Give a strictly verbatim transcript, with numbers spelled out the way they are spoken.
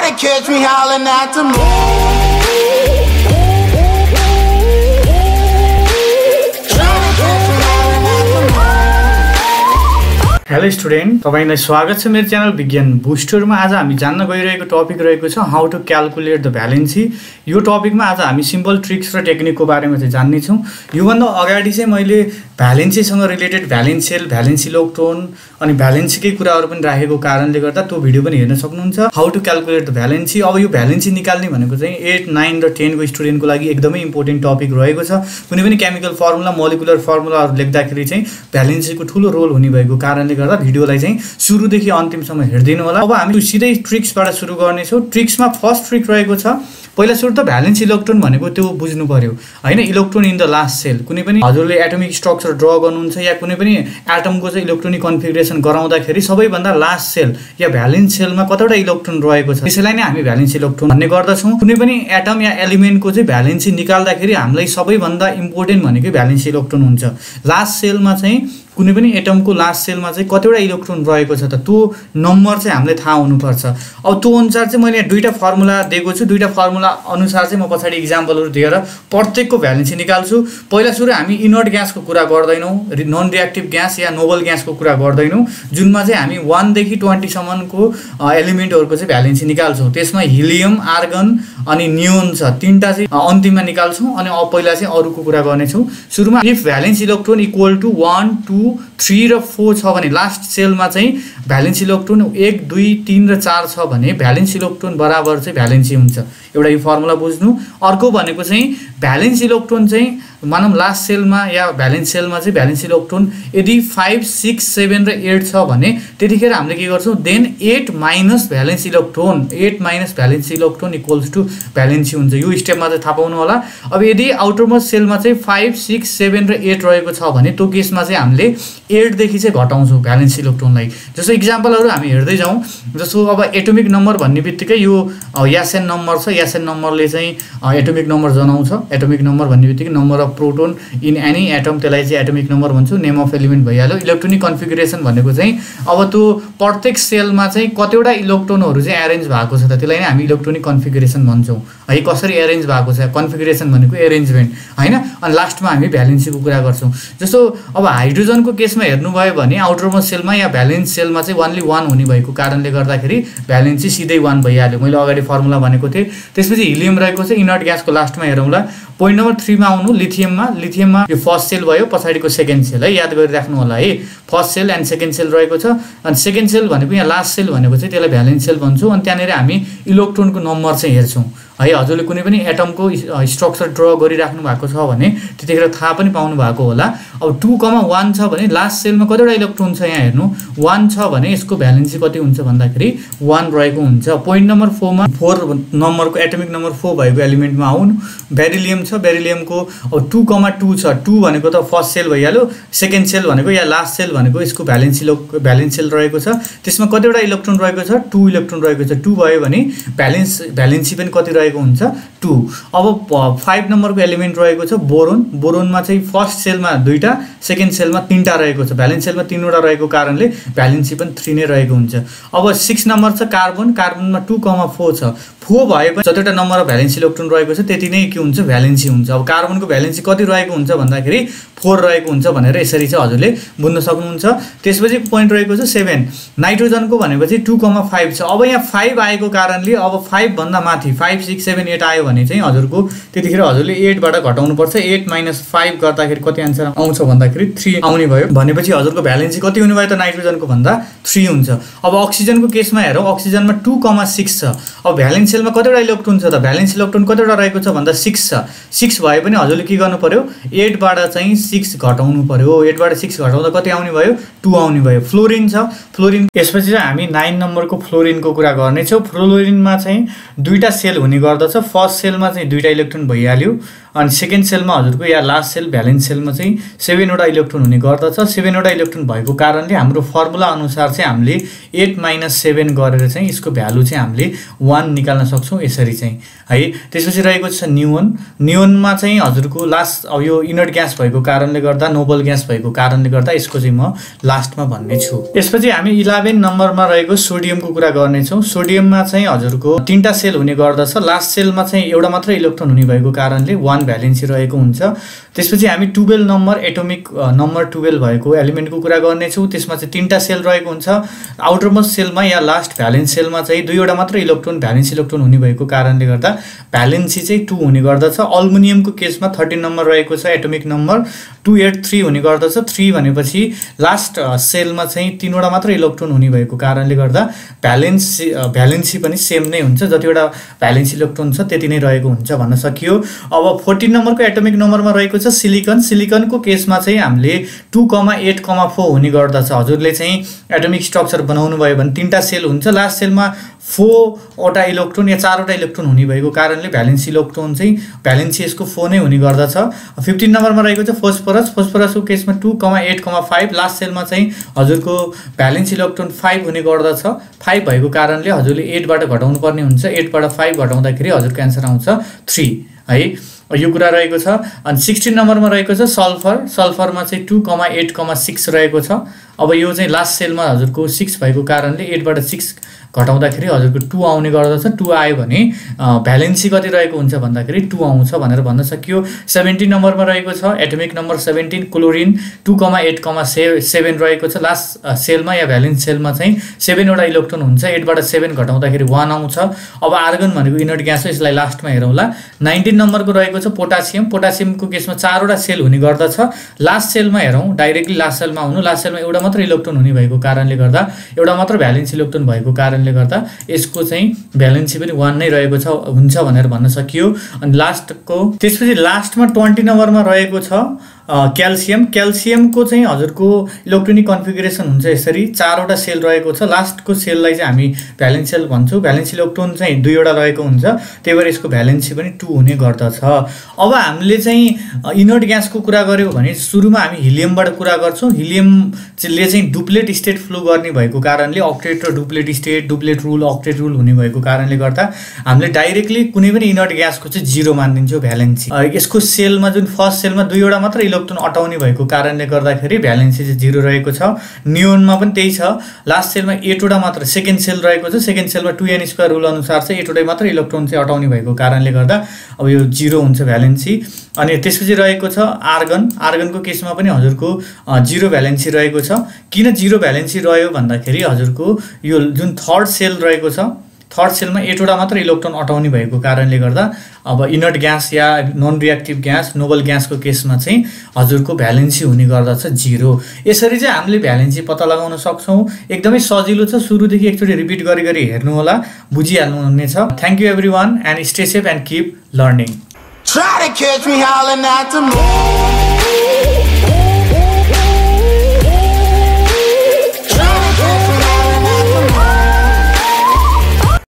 Tryna catch me howling at the moon. Hello student, तपाईलाई स्वागत छ मेरो च्यानल विज्ञान बुस्टरमा। आज हामी जान्न गइरहेको टपिक रहेको छ how to calculate the valency. यो टपिकमा आज हामी सिम्पल ट्रिक्स र टेक्निकको बारेमा चाहिँ जान्ने छौँ। योभन्दा अगाडि चाहिँ मैले भ्यालेन्सीसँग related valence shell, valence electron अनि भ्यालेन्सीकै कुराहरू पनि राखेको कारणले गर्दा त्यो भिडियो पनि हेर्न सक्नुहुन्छ, how to calculate the valency. अब यो भ्यालेन्सी निकाल्ने भनेको चाहिँ एट नाइन र टेनको स्टुडेन्टको लागि एकदमै इम्पोर्टेन्ट टपिक रहेको छ। कुनै पनि केमिकल फर्मुला, मोलिकुलर फर्मुलाहरू लेख्दाखेरि चाहिँ भ्यालेन्सीको ठुलो रोल हुने भएको कारणले गर्दा भिडियोलाई चाहिँ सुरुदेखि अन्तिमसम्म हेर्दिनु होला। अब हामी सिधै ट्रिक्सबाट सुरु गर्नेछौँ। ट्रिक्समा फर्स्ट ट्रिक रहेको छ, पहिला सुरु त भ्यालेन्स इलेक्ट्रोन भनेको त्यो बुझ्नु पर्यो हैन। Electron in the last shell, कुनै पनि हजुरले एटमिक स्ट्रक्चर ड्र गर्नुहुन्छ या कुनै पनि एटमको चाहिँ इलेक्ट्रोनिक कन्फिगरेसन गराउँदाखेरि सबैभन्दा लास्ट सेल या भ्यालेन्स सेलमा कतिवटा इलेक्ट्रोन रहेको छ त्यसैलाई नै हामी भ्यालेन्स इलेक्ट्रोन भन्ने गर्दछौँ। कुनै पनि एटम या एलिमेन्टको चाहिँ भ्यालेन्सी निकाल्दाखेरि हामीलाई सबैभन्दा इम्पोर्टेन्ट भनेको भ्यालेन्स इलेक्ट्रोन हुन्छ। लास्ट सेलमा चाहिँ कुनै पनि एटमको लास्ट सेलमा चाहिँ कतिवटा इलेक्ट्रोन रहेको छ त त्यो नम्बर चाहिँ हामीले थाहा हुनुपर्छ। अब त्यो अनुसार चाहिँ मैले दुईवटा फर्मुला दिएको छु। दुईवटा फर्मुला अनुसार चाहिँ म पछाडि इक्जाम्पलहरू दिएर प्रत्येकको भ्यालेन्सी निकाल्छु। पहिला सुरु हामी इनर्ट ग्यासको कुरा गर्दैनौँ, नन रिएक्टिभ ग्यास या नोबल ग्यासको कुरा गर्दैनौँ, जुनमा चाहिँ हामी वानदेखि ट्वेन्टीसम्मको एलिमेन्टहरूको चाहिँ भ्यालेन्सी निकाल्छौँ। त्यसमा हिलियम, आर्गन अनि नियोन छ, तिनवटा चाहिँ अन्तिममा निकाल्छौँ अनि अब पहिला चाहिँ अरूको कुरा गर्नेछौँ। सुरुमा if valence electron equal to one two three र फोर छ भने लास्ट सेलमा चाहिँ भ्यालेन्स इलेक्ट्रोन एक दुई तिन र चार छ भने भ्यालेन्स इलेक्ट्रोन बराबर चाहिँ भ्यालेन्सी हुन्छ। एउटा यो फर्मुला बुझ्नु। अर्को भनेको चाहिँ भ्यालेन्स इलेक्ट्रोन चाहिँ मानौँ लास्ट सेलमा या भ्यालेन्स सेलमा चाहिँ भ्यालेन्स इलेक्ट्रोन यदि फाइभ सिक्स सेभेन र एट छ भने त्यतिखेर हामीले के गर्छौँ, then eight minus valence electron, eight minus valence electron equals to valency हुन्छ। यो स्टेपमा चाहिँ थाहा पाउनु होला। अब यदि आउटरमोस्ट सेलमा चाहिँ फाइभ सिक्स सेभेन र एट रहेको छ भने त्यो केसमा चाहिँ हामीले एटदेखि चाहिँ घटाउँछौँ भ्यालेन्स इलेक्ट्रोनलाई। जस्तो इक्जाम्पलहरू हामी हेर्दै जाउँ। जस्तो अब एटोमिक नम्बर भन्ने बित्तिकै यो यासेन नम्बर छ, यासेन नम्बरले चाहिँ एटोमिक नम्बर जनाउँछ। एटोमिक नम्बर भन्ने बित्तिकै number of proton in any atom, त्यसलाई चाहिँ एटोमिक नम्बर भन्छौँ। नेम अफ एलिमेन्ट भइहाल्यो। इलेक्ट्रोनिक कन्फिगरेसन भनेको चाहिँ अब त्यो प्रत्येक सेलमा चाहिँ कतिवटा इलेक्ट्रोनहरू चाहिँ एरेन्ज भएको छ त त्यसलाई नै हामी इलेक्ट्रोनिक कन्फिगरेसन भन्छौँ है। कसरी एरेन्ज भएको छ, कन्फिगरेसन भनेको एरेन्जमेन्ट हैन। अनि लास्टमा हामी भ्यालेन्सीको कुरा गर्छौँ। जस्तो अब हाइड्रोजनको केसमा हेर्नुभयो भने आउटरमोस्ट सेलमा या भ्यालेन्स सेलमा चाहिँ वानली वान हुने भएको कारणले गर्दाखेरि भ्यालेन्सी सिधै वान भइहाल्यो। मैले अगाडि फर्मुला भनेको थिएँ। त्यसपछि हिलियम रहेको छ इनर्ट ग्यासको लास्टमा हेरौँला। पोइन्ट नम्बर थ्रीमा आउनु, लिथियममा। लिथियममा यो फर्स्ट सेल भयो, पछाडिको सेकेन्ड सेल है, याद गरिराख्नु होला है। First shell and second shell रहेको छ। अनि सेकेन्ड सेल भनेको यहाँ लास्ट सेल भनेको चाहिँ त्यसलाई भ्यालेन्स सेल भन्छौँ। अनि त्यहाँनिर हामी इलेक्ट्रोनको नम्बर चाहिँ हेर्छौँ है। हजुरले कुनै पनि एटमको स्ट्रक्चर ड्र गरिराख्नु भएको छ भने त्यतिखेर थाहा पनि पाउनु भएको होला। अब टू कमा वान छ भने लास्ट सेलमा कतिवटा इलेक्ट्रोन छ यहाँ हेर्नु, वान छ भने यसको भ्यालेन्सी कति हुन्छ भन्दाखेरि वान रहेको हुन्छ। पोइन्ट नम्बर फोरमा फोर नम्बरको एटमिक नम्बर फोर भएको एलिमेन्टमा आउनु। बेरिलियम छ, बेरिलियमको अब टू कमा टू छ। टू भनेको त फर्स्ट सेल भइहाल्यो। सेकेन्ड सेल भनेको या लास्ट सेल भनेको यसको भ्यालेन्सी भ्यालेन्स सेल रहेको छ। त्यसमा कतिवटा इलेक्ट्रोन रहेको छ, टू इलेक्ट्रोन रहेको छ। टू भयो भने भ्यालेन्स भ्यालेन्सी पनि कति रहेको हुन्छ, टू। अब फाइभ नम्बरको एलिमेन्ट रहेको छ बोरोन। बोरोनमा चाहिँ फर्स्ट सेलमा दुईवटा, सेकेन्ड सेलमा तिनवटा रहेको छ। भ्यालेन्स सेलमा तिनवटा रहेको कारणले भ्यालेन्सी पनि थ्री नै रहेको हुन्छ। अब सिक्स नम्बर छ कार्बन। कार्बनमा टू कमा फोर छ। फोर भए पनि जतिवटा नम्बर अफ भ्यालेन्स इलेक्ट्रोन रहेको छ त्यति नै के हुन्छ, भ्यालेन्सी हुन्छ। अब कार्बनको भ्यालेन्सी कति रहेको हुन्छ भन्दाखेरि फोर रहेको हुन्छ भनेर यसरी चाहिँ हजुरले बुझ्न सक्नुहुन्छ। त्यसपछि पोइन्ट रहेको छ सेभेन। नाइट्रोजनको भनेको चाहिँ टू कमा फाइभ छ। अब यहाँ फाइभ आएको कारणले अब फाइभभन्दा माथि फाइभ सिक्स सेभेन एट आयो भने चाहिँ हजुरको त्यतिखेर हजुरले एटबाट घटाउनुपर्छ। एट माइनस फाइभ गर्दाखेरि कति आन्सर आउँछ भन्दाखेरि थ्री आउने भयो। भनेपछि हजुरको भ्यालेन्सी कति हुने भयो त नाइट्रोजनको भन्दा थ्री हुन्छ। अब अक्सिजनको केसमा हेरौँ। अक्सिजनमा टू कमा सिक्स छ। अब भ्यालेन्स सेलमा कतिवटा इलेक्ट्रोन छ त, भ्यालेन्स इलेक्ट्रोन कतिवटा रहेको छ भन्दा सिक्स छ। सिक्स भए पनि हजुरले के गर्नु पर्यो, एटबाट चाहिँ सिक्स घटाउनु पर्यो। एटबाट सिक्स घटाउँदा कति आउने भयो, टू आउने भयो। फ्लोरिन छ। फ्लोरिन यसपछि चाहिँ हामी नाइन नम्बरको फ्लोरिनको कुरा गर्नेछौँ। फ्लोरिनमा चाहिँ दुईवटा सेल हुने गर्दछ। फर्स्ट सेलमा चाहिँ दुईटा इलेक्ट्रोन भइहाल्यो अनि सेकेन्ड सेलमा हजुरको या लास्ट सेल भ्यालेन्स सेलमा चाहिँ सेभेनवटा इलेक्ट्रोन हुने गर्दछ। सेभेनवटा इलेक्ट्रोन भएको कारणले हाम्रो फर्मुला अनुसार चाहिँ हामीले एट माइनस सेभेन गरेर चाहिँ यसको भ्यालु चाहिँ हामीले वान निकाल्न सक्छौँ यसरी चाहिँ है। त्यसपछि रहेको छ नियोन। नियोनमा चाहिँ हजुरको लास्ट अब यो इनर्ट ग्यास भएको कारणले गर्दा नोबल ग्यास भएको कारणले गर्दा यसको चाहिँ म लास्टमा भन्ने छु। त्यसपछि हामी इलेभेन नम्बरमा रहेको सोडियमको कुरा गर्नेछौँ। सोडियममा चाहिँ हजुरको तीनटा सेल हुने गर्दछ। लास्ट सेलमा चाहिँ एउटा मात्र इलेक्ट्रोन हुने भएको कारणले वान भ्यालेन्सी रहेको हुन्छ। त्यसपछि हामी twelve number atomic number twelve भएको एलिमेन्टको कुरा गर्नेछौँ। त्यसमा चाहिँ तीनटा सेल रहेको हुन्छ। आउटरमोस्ट सेलमा या लास्ट भ्यालेन्स सेलमा चाहिँ दुईवटा मात्र इलेक्ट्रोन भ्यालेन्स इलेक्ट्रोन हुने भएको कारणले गर्दा भ्यालेन्सी चाहिँ टू हुने गर्दछ। अल्मुनियमको केसमा थर्टिन नम्बर रहेको छ atomic number two eight three हुने गर्दछ। थ्री भनेपछि लास्ट सेलमा चाहिँ तीनवटा मात्र इलेक्ट्रोन हुने भएको कारणले गर्दा भ्यालेन्सी भ्यालेन्सी पनि सेम नै हुन्छ। जतिवटा भ्यालेन्स इलेक्ट्रोन छ त्यति नै रहेको हुन्छ भन्न सकियो। अब फोर्टिन नम्बरको एटोमिक नम्बरमा रहेको छ सिलिकन। सिलिकनको केसमा चाहिँ हामीले two comma eight comma four हुने गर्दछ। हजुरले चाहिँ एटोमिक स्ट्रक्चर बनाउनु भयो भने तीनटा सेल हुन्छ। लास्ट सेलमा फोरवटा इलेक्ट्रोन या चारवटा इलेक्ट्रोन हुने भएको कारणले भ्यालेन्स इलेक्ट्रोन चाहिँ भ्यालेन्सी यसको फोर नै हुने गर्दछ। फिफ्टिन नम्बरमा रहेको छ फोस्फरस। फोस्फरसको केसमा two comma eight comma five last सेलमा चाहिँ हजुरको भ्यालेन्स इलेक्ट्रोन फाइभ हुने गर्दछ। फाइभ भएको कारणले हजुरले एटबाट घटाउनु पर्ने हुन्छ। एटबाट फाइभ घटाउँदाखेरि हजुरको एन्सर आउँछ थ्री है। यो कुरा रहेको छ। अनि सिक्सटिन नम्बरमा रहेको छ सल्फर। सल्फरमा चाहिँ two comma eight comma six रहेको छ। अब यो चाहिँ लास्ट सेलमा हजुरको सिक्स भएको कारणले एटबाट सिक्स घटाउँदाखेरि हजुरको टू आउने गर्दछ। टू आयो भने भ्यालेन्सी कति रहेको हुन्छ भन्दाखेरि टू आउँछ भनेर भन्न सकियो। सेभेन्टिन नम्बरमा रहेको छ atomic number seventeen chlorine. Two comma eight comma से सेभेन रहेको छ। लास्ट सेलमा या भ्यालेन्स सेलमा चाहिँ सेभेनवटा इलेक्ट्रोन हुन्छ। एटबाट सेभेन घटाउँदाखेरि वान आउँछ। अब आर्गन भनेको इनर्ट ग्यास हो, यसलाई लास्टमा हेरौँला। नाइन्टिन नम्बरको रहेको छ पोटासियम। पोटासियमको केसमा चारवटा सेल हुने गर्दछ। लास्ट सेलमा हेरौँ, डाइरेक्टली लास्ट सेलमा आउनु। लास्ट सेलमा एउटा मात्र इलेक्ट्रोन हुने भएको कारणले गर्दा एउटा मात्र भ्यालेन्स इलेक्ट्रोन भएको कारणले गर्दा यसको चाहिँ भ्यालेन्सी पनि वान नै रहेको छ हुन्छ भनेर भन्न सकियो। अनि लास्टको त्यसपछि लास्टमा ट्वेन्टी नम्बरमा रहेको छ क्याल्सियम। क्याल्सियमको चाहिँ हजुरको इलेक्ट्रोनिक कन्फिगरेसन हुन्छ यसरी। चारवटा सेल रहेको छ। लास्टको सेललाई चाहिँ हामी भ्यालेन्स सेल भन्छौँ। भ्यालेन्स इलेक्ट्रोन चाहिँ दुईवटा रहेको हुन्छ, त्यही भएर यसको भ्यालेन्सी पनि टू हुने गर्दछ। अब हामीले चाहिँ इनर्ट ग्यासको कुरा गऱ्यौँ भने सुरुमा हामी हिलियमबाट कुरा गर्छौँ। हिलियमले चाहिँ डुप्लेट स्टेट फ्लो गर्ने भएको कारणले अक्टेट र duplet state, duplet rule, octet rule हुने भएको कारणले गर्दा हामीले डाइरेक्टली कुनै पनि इनर्ट ग्यासको चाहिँ जिरो मानिदिन्छौँ भ्यालेन्सी। यसको सेलमा जुन फर्स्ट सेलमा दुईवटा मात्र इलेक्ट्रोन अटाउने भएको कारणले गर्दाखेरि भ्यालेन्सी चाहिँ जिरो रहेको छ। नियोनमा पनि त्यही छ। लास्ट सेलमा एटवटा मात्र सेकेन्ड सेल रहेको छ। सेकेन्ड सेलमा टू एन स्क्वायर रुल अनुसार चाहिँ एटवटै मात्र इलेक्ट्रोन चाहिँ अटाउने भएको कारणले गर्दा अब यो जिरो हुन्छ भ्यालेन्सी। अनि त्यसपछि रहेको छ आर्गन। आर्गनको केसमा पनि हजुरको जिरो भ्यालेन्सी रहेको छ। किन जिरो भ्यालेन्सी रह्यो भन्दाखेरि हजुरको यो जुन थर्ड सेल रहेको छ, थर्ड सेलमा एटवटा मात्र इलेक्ट्रोन अटाउने भएको कारणले गर्दा अब इनर्ट ग्यास या नन रिएक्टिभ ग्यास, नोबल ग्यासको केसमा चाहिँ हजुरको भ्यालेन्सी हुने गर्दछ जिरो। यसरी चाहिँ हामीले भ्यालेन्सी पत्ता लगाउन सक्छौँ। एकदमै सजिलो छ। सुरुदेखि एकचोटि रिपिट गरी गरी हेर्नु होला, बुझिहाल्नुहुनेछ। Thank you everyone and stay safe and keep learning. Try to catch me howling at the moon.